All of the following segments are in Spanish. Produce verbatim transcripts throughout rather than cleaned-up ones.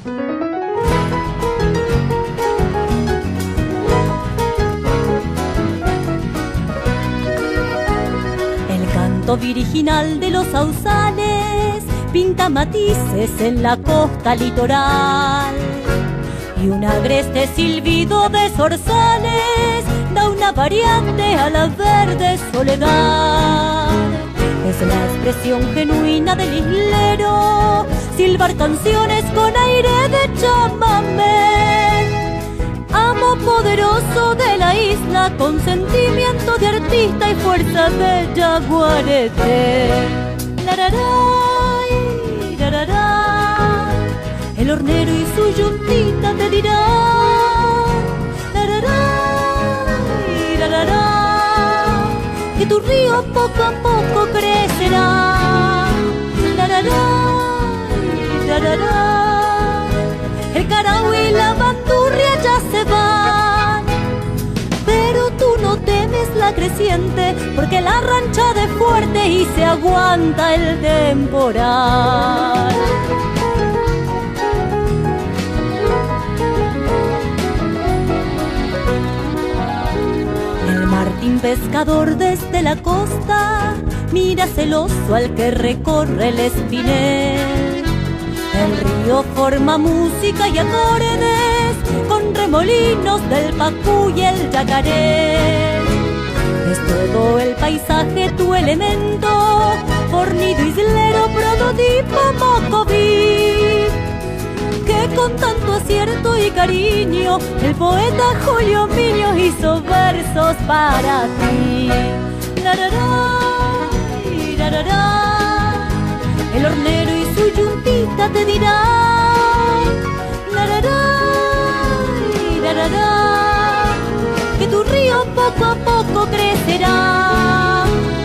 El canto virginal de los sausales pinta matices en la costa litoral, y un agreste silbido de zorzales da una variante a la verde soledad. Es la expresión genuina del islero, silbar canciones con aire de chamamé. Amo poderoso de la isla, con sentimiento de artista y fuerza de yaguareté. Lararay, lararay, el hornero y su yuntita te dirán. Lararay, lararay, que tu río poco a poco crecerá. Lararay, lararay, el carahue y la bandurria ya se van, pero tú no temes la creciente, porque la rancha de fuerte y se aguanta el temporal. El Martín pescador desde la costa mira celoso al que recorre el espinel. El río forma música y acordes con remolinos del pacú y el yacaré. Es todo el paisaje tu elemento, fornido islero, prototipo mocoví, que con tanto acierto y cariño el poeta Julio Miño hizo versos para ti. Lararay, lararay, el hornero y su yuntita te dirán. Lararay, lararay, que tu río poco a poco crecerá.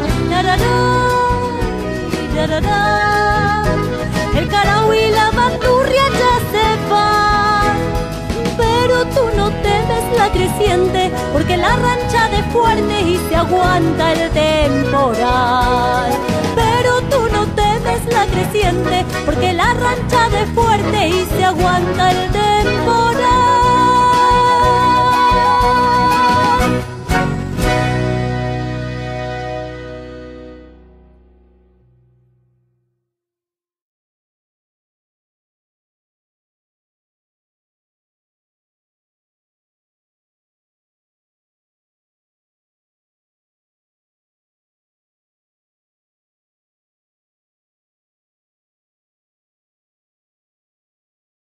Lararay, lararay, el carahue y la bandurria ya se van, pero tú no temes la creciente, porque la rancha de fuerte y se aguanta el temporal. Pero tú no temes la creciente, porque la rancha de fuerte y se aguanta el temporal.